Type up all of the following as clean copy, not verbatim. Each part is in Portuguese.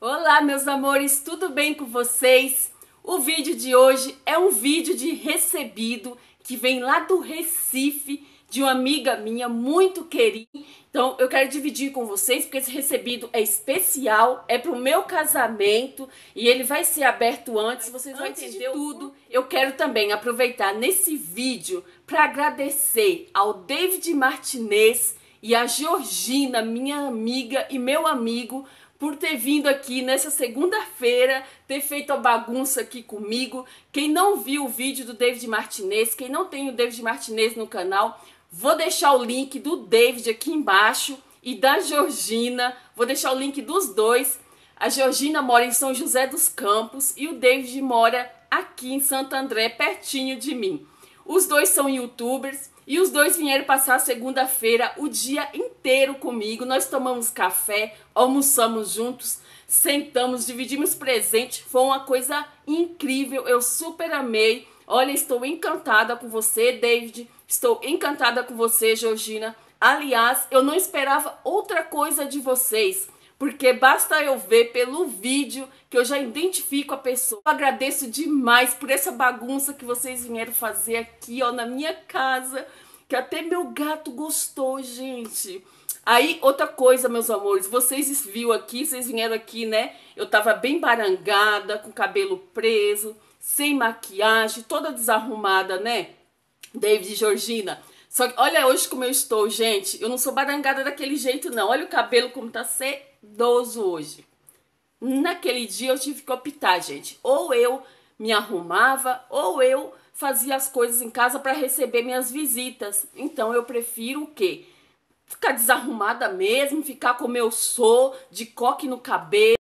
Olá, meus amores, tudo bem com vocês? O vídeo de hoje é um vídeo de recebido que vem lá do Recife, de uma amiga minha muito querida. Então, eu quero dividir com vocês, porque esse recebido é especial, é pro meu casamento e ele vai ser aberto antes, vocês vão entender tudo. Eu quero também aproveitar nesse vídeo para agradecer ao David Martinez e a Georgina, minha amiga e meu amigo, por ter vindo aqui nessa segunda-feira, ter feito a bagunça aqui comigo. Quem não viu o vídeo do David Martinez, quem não tem o David Martinez no canal, vou deixar o link do David aqui embaixo e da Georgina, vou deixar o link dos dois. A Georgina mora em São José dos Campos e o David mora aqui em Santo André, pertinho de mim. Os dois são youtubers e os dois vieram passar segunda-feira o dia inteiro comigo. Nós tomamos café, almoçamos juntos, sentamos, dividimos presente. Foi uma coisa incrível, eu super amei. Olha, estou encantada com você, David. Estou encantada com você, Georgina. Aliás, eu não esperava outra coisa de vocês, porque basta eu ver pelo vídeo que eu já identifico a pessoa. Eu agradeço demais por essa bagunça que vocês vieram fazer aqui, ó, na minha casa, que até meu gato gostou, gente. Aí, outra coisa, meus amores, vocês viram aqui, vocês vieram aqui, né? Eu tava bem barangada, com o cabelo preso, sem maquiagem, toda desarrumada, né? David e Georgina. Só que olha hoje como eu estou, gente. Eu não sou barangada daquele jeito, não. Olha o cabelo como tá sedoso hoje. Naquele dia eu tive que optar, gente. Ou eu me arrumava, ou eu fazia as coisas em casa para receber minhas visitas. Então eu prefiro o quê? Ficar desarrumada mesmo, ficar como eu sou, de coque no cabelo.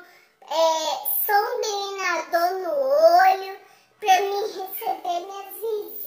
Sombreador no olho, para mim receber minhas visitas.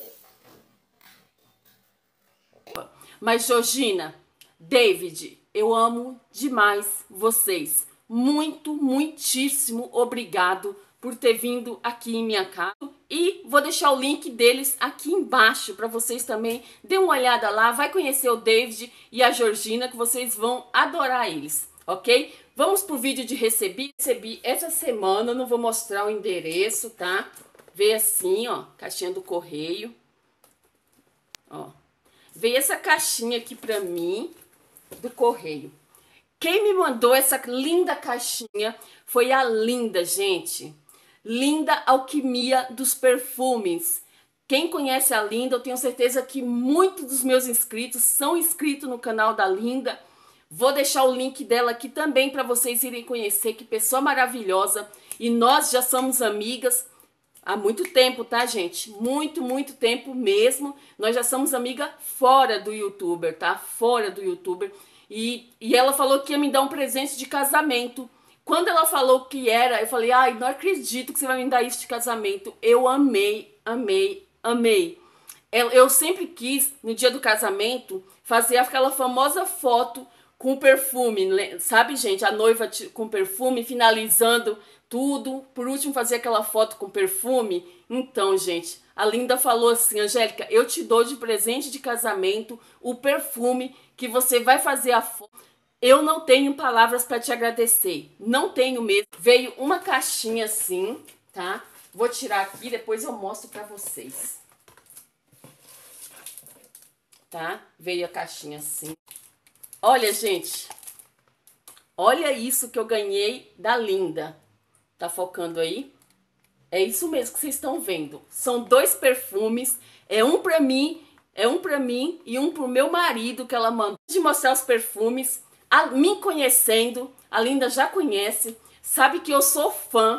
Mas, Georgina, David, eu amo demais vocês. Muito, muitíssimo obrigado por ter vindo aqui em minha casa. E vou deixar o link deles aqui embaixo para vocês também. Dê uma olhada lá, vai conhecer o David e a Georgina, que vocês vão adorar eles, ok? Vamos pro vídeo de recebi. Recebi essa semana, não vou mostrar o endereço, tá? Veio assim, ó, caixinha do correio. Ó. Veio essa caixinha aqui pra mim, do correio. Quem me mandou essa linda caixinha foi a Linda, gente. Linda Alquimia dos Perfumes. Quem conhece a Linda, eu tenho certeza que muitos dos meus inscritos são inscritos no canal da Linda. Vou deixar o link dela aqui também para vocês irem conhecer. Que pessoa maravilhosa. E nós já somos amigas há muito tempo, tá, gente? Muito, muito tempo mesmo. Nós já somos amiga fora do youtuber, tá? Fora do youtuber. E ela falou que ia me dar um presente de casamento. Quando ela falou que era, eu falei, ai, não acredito que você vai me dar isso de casamento. Eu amei, amei, amei. Eu sempre quis, no dia do casamento, fazer aquela famosa foto com perfume, sabe, gente? A noiva com perfume, finalizando tudo. Por último, fazer aquela foto com perfume. Então, gente, a Linda falou assim, Angélica, eu te dou de presente de casamento o perfume que você vai fazer a foto. Eu não tenho palavras para te agradecer. Não tenho mesmo. Veio uma caixinha assim, tá? Vou tirar aqui, depois eu mostro para vocês. Tá? Veio a caixinha assim. Olha, gente. Olha isso que eu ganhei da Linda. Tá focando aí? É isso mesmo que vocês estão vendo. São dois perfumes. É um pra mim e um pro meu marido que ela mandou. De mostrar os perfumes, me conhecendo, a Linda já conhece, sabe que eu sou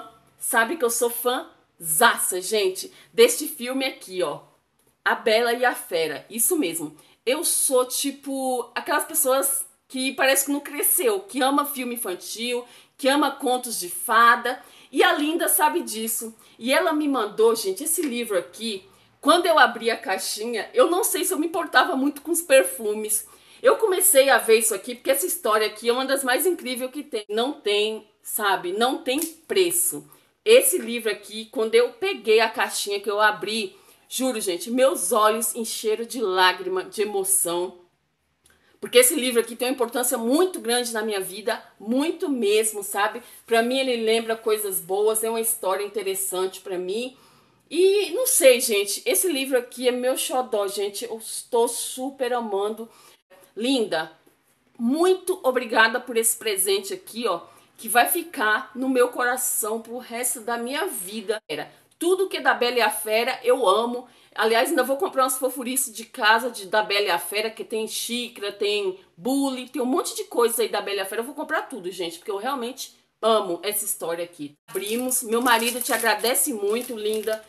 fãzaça, gente, deste filme aqui, ó. A Bela e a Fera. Isso mesmo. Eu sou tipo aquelas pessoas que parece que não cresceu, que ama filme infantil, que ama contos de fada, e a Linda sabe disso. E ela me mandou, gente, esse livro aqui. Quando eu abri a caixinha, eu não sei se eu me importava muito com os perfumes. Eu comecei a ver isso aqui, porque essa história aqui é uma das mais incríveis que tem. Não tem, sabe, não tem preço. Esse livro aqui, quando eu peguei a caixinha que eu abri, juro, gente, meus olhos encheram de lágrima, de emoção. Porque esse livro aqui tem uma importância muito grande na minha vida, muito mesmo, sabe? Pra mim ele lembra coisas boas, é uma história interessante pra mim. E não sei, gente, esse livro aqui é meu xodó, gente, eu estou super amando. Linda, muito obrigada por esse presente aqui, ó, que vai ficar no meu coração pro resto da minha vida. Tudo que é da Bela e a Fera eu amo. Aliás, ainda vou comprar umas fofurices de casa da Bela e a Fera, que tem xícara, tem bule, tem um monte de coisa aí da Bela e a Fera. Eu vou comprar tudo, gente, porque eu realmente amo essa história aqui. Abrimos. Meu marido te agradece muito, linda,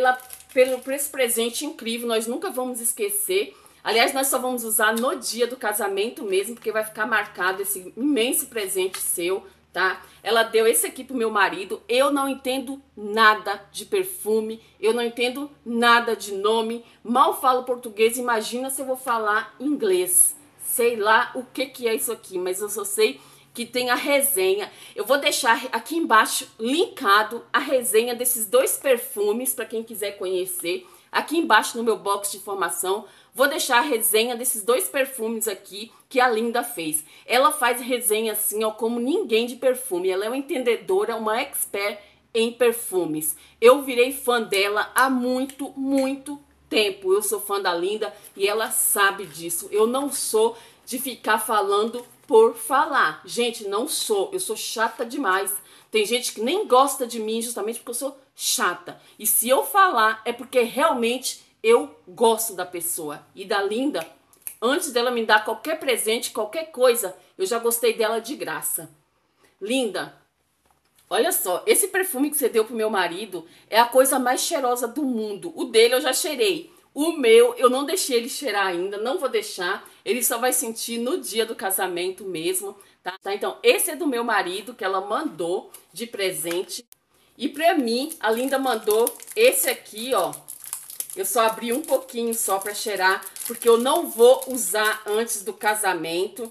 por esse presente incrível. Nós nunca vamos esquecer. Aliás, nós só vamos usar no dia do casamento mesmo, porque vai ficar marcado esse imenso presente seu, tá? Ela deu esse aqui pro meu marido. Eu não entendo nada de perfume, eu não entendo nada de nome, mal falo português, imagina se eu vou falar inglês. Sei lá o que é isso aqui, mas eu só sei que tem a resenha. Eu vou deixar aqui embaixo linkado a resenha desses dois perfumes para quem quiser conhecer. Aqui embaixo no meu box de informação, vou deixar a resenha desses dois perfumes aqui que a Linda fez. Ela faz resenha assim, ó, como ninguém de perfume. Ela é uma entendedora, uma expert em perfumes. Eu virei fã dela há muito, muito tempo. Eu sou fã da Linda e ela sabe disso. Eu não sou de ficar falando por falar. Gente, não sou. Eu sou chata demais. Tem gente que nem gosta de mim justamente porque eu sou chata. E se eu falar é porque realmente eu gosto da pessoa. E da Linda, antes dela me dar qualquer presente, qualquer coisa, eu já gostei dela de graça. Linda, olha só, esse perfume que você deu pro meu marido é a coisa mais cheirosa do mundo. O dele eu já cheirei. O meu, eu não deixei ele cheirar ainda, não vou deixar. Ele só vai sentir no dia do casamento mesmo, tá? Então, esse é do meu marido, que ela mandou de presente. E pra mim, a Linda mandou esse aqui, ó. Eu só abri um pouquinho só pra cheirar, porque eu não vou usar antes do casamento.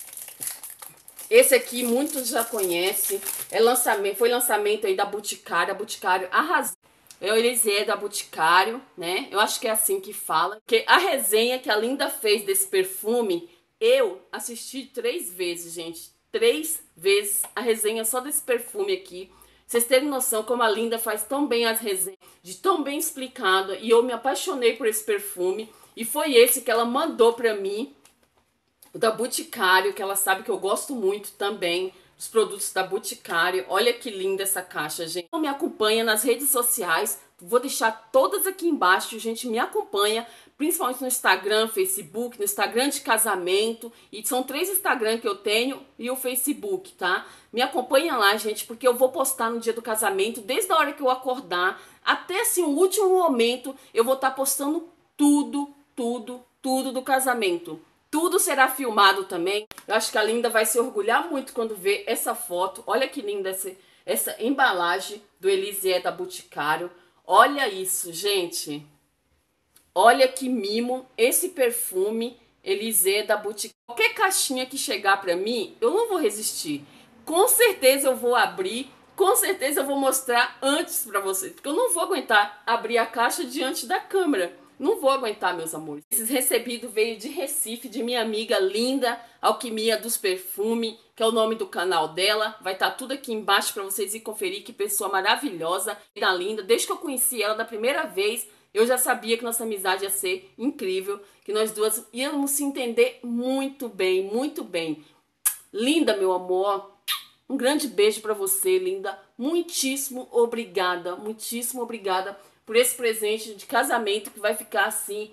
Esse aqui muitos já conhecem. Foi lançamento aí da Boticário. A Boticário arrasou. É o Elisier da Boticário, né? Eu acho que é assim que fala. Porque a resenha que a Linda fez desse perfume, eu assisti 3 vezes, gente. 3 vezes a resenha só desse perfume aqui. Vocês terem noção como a Linda faz tão bem as resenhas, de tão bem explicado. E eu me apaixonei por esse perfume. E foi esse que ela mandou pra mim, o da Boticário, que ela sabe que eu gosto muito também dos produtos da Boticário. Olha que linda essa caixa, gente. Me acompanha nas redes sociais, vou deixar todas aqui embaixo, gente, me acompanha, principalmente no Instagram, Facebook, no Instagram de casamento, e são 3 Instagram que eu tenho e o Facebook, tá? Me acompanha lá, gente, porque eu vou postar no dia do casamento, desde a hora que eu acordar, até assim o último momento, eu vou estar postando tudo do casamento. Tudo será filmado também. Eu acho que a Linda vai se orgulhar muito quando ver essa foto. Olha que linda essa embalagem do Elisier da Boticário. Olha isso, gente. Olha que mimo esse perfume Elisier da Boticário. Qualquer caixinha que chegar pra mim, eu não vou resistir. Com certeza eu vou abrir. Com certeza eu vou mostrar antes pra vocês. Porque eu não vou aguentar abrir a caixa diante da câmera. Não vou aguentar, meus amores. Esse recebido veio de Recife, de minha amiga Linda, Alquimia dos Perfumes, que é o nome do canal dela. Vai estar tudo aqui embaixo para vocês irem conferir. Que pessoa maravilhosa da Linda. Desde que eu conheci ela da primeira vez, eu já sabia que nossa amizade ia ser incrível, que nós duas íamos se entender muito bem, muito bem. Linda, meu amor, um grande beijo para você, Linda. Muitíssimo obrigada por esse presente de casamento que vai ficar assim,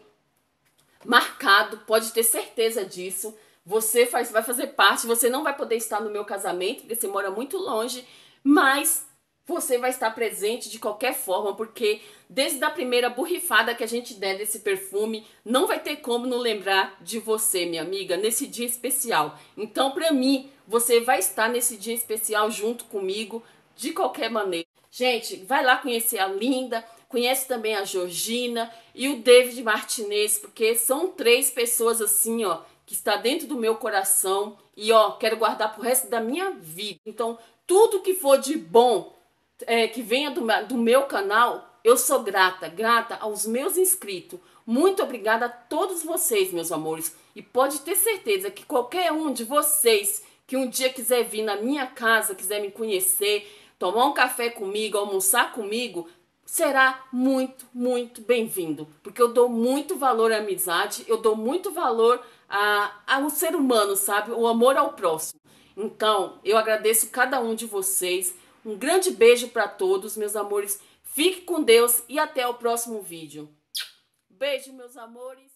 marcado, pode ter certeza disso. Você vai fazer parte, você não vai poder estar no meu casamento, porque você mora muito longe, mas você vai estar presente de qualquer forma, porque desde a primeira borrifada que a gente der desse perfume, não vai ter como não lembrar de você, minha amiga, nesse dia especial. Então, pra mim, você vai estar nesse dia especial junto comigo, de qualquer maneira. Gente, vai lá conhecer a Linda, conhece também a Georgina e o David Martinez, porque são 3 pessoas assim, ó, que está dentro do meu coração e, ó, quero guardar pro resto da minha vida. Então, tudo que for de bom, que venha do meu canal, eu sou grata aos meus inscritos. Muito obrigada a todos vocês, meus amores. E pode ter certeza que qualquer um de vocês que um dia quiser vir na minha casa, quiser me conhecer, tomar um café comigo, almoçar comigo, será muito, muito bem-vindo. Porque eu dou muito valor à amizade, eu dou muito valor ao ser humano, sabe? O amor ao próximo. Então, eu agradeço cada um de vocês. Um grande beijo para todos, meus amores. Fique com Deus e até o próximo vídeo. Beijo, meus amores.